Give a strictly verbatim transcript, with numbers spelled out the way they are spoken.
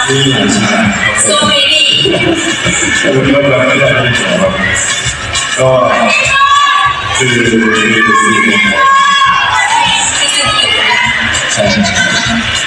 นี่หลานชายโซเมดี้ก็ก็แบบที่เราที่บอกครับก็คือคือสิ่งใช่ใช่